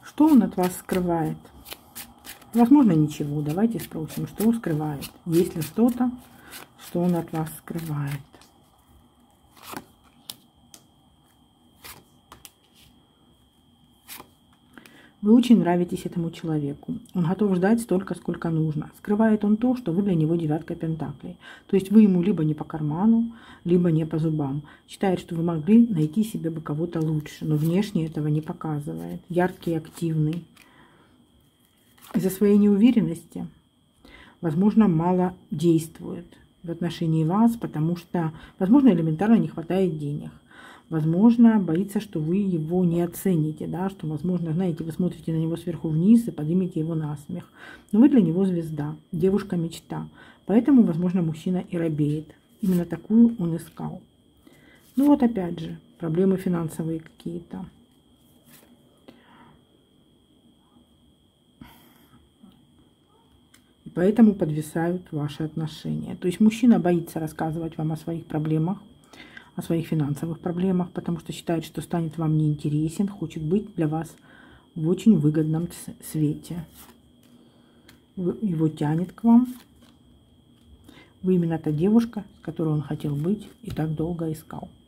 Что он от вас скрывает? Возможно, ничего. Давайте спросим, что скрывает. Есть ли что-то, что он от вас скрывает? Вы очень нравитесь этому человеку. Он готов ждать столько, сколько нужно. Скрывает он то, что вы для него девятка пентаклей. То есть вы ему либо не по карману, либо не по зубам. Считает, что вы могли найти себе бы кого-то лучше, но внешне этого не показывает. Яркий, активный. Из-за своей неуверенности, возможно, мало действует в отношении вас, потому что, возможно, элементарно не хватает денег. Возможно, боится, что вы его не оцените, да, что, возможно, знаете, вы смотрите на него сверху вниз и поднимете его на смех. Но вы для него звезда, девушка-мечта. Поэтому, возможно, мужчина и робеет. Именно такую он искал. Ну вот опять же, проблемы финансовые какие-то. И поэтому подвисают ваши отношения. То есть мужчина боится рассказывать вам о своих проблемах, о своих финансовых проблемах, потому что считает, что станет вам неинтересен, хочет быть для вас в очень выгодном свете. Его тянет к вам. Вы именно та девушка, с которой он хотел быть и так долго искал.